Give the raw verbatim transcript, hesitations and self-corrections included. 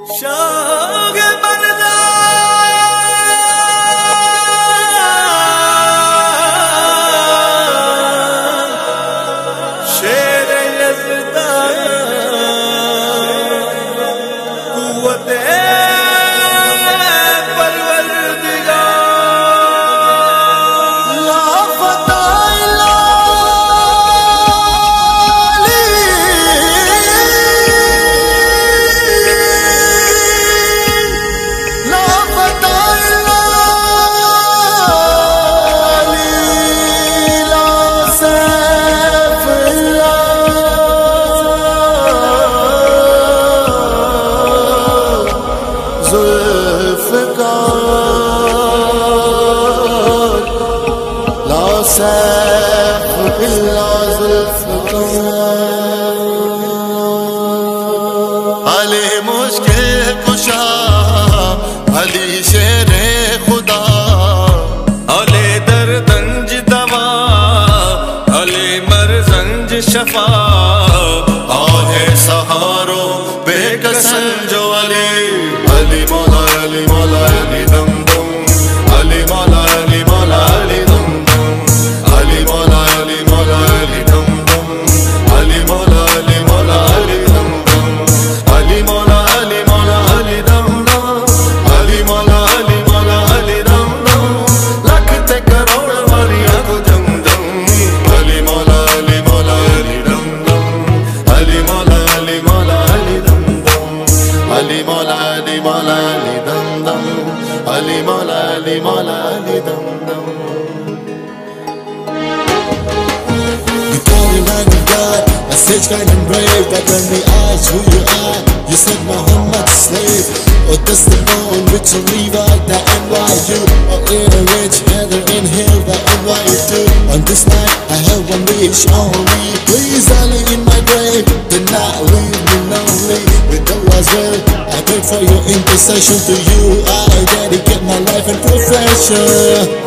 शाग बन जा शेर यज़दान कुव्वत सैफ बिल्ला ज़ुल्फ़कार अली मुश्किल कुशा अली शेरे खुदा अली दर्दंज दवा अली मरजंज शफा आहे सहारो बेकसन जो अली अली मौला अली मौला अली दम दम अली मौला अली मौला अली दम अली मौला अली मौला अली दम दम अली मौला अली मौला अली दम दम अली मौला अली मौला अली दम दम अली मौला अली मौला अली दम दम लख ते करोड़ वालियां को जम जम अली मौला अली मौला अली दम दम अली मौला अली मौला अली दम दम अली मौला अली मौला अली दम दम अली मौला अली मौला अली दम दम Man of God, a sage kind and brave, but when we ask who you are, you said Muhammad's slave. Or that's the bone which will leave out the N Y U. Or in a rich heather inhale the N Y U too. On this night I have one wish only. Please Ali in my grave, do not leave me lonely. With Allah's will, I pray for your intercession. To you I dedicate my life and profession.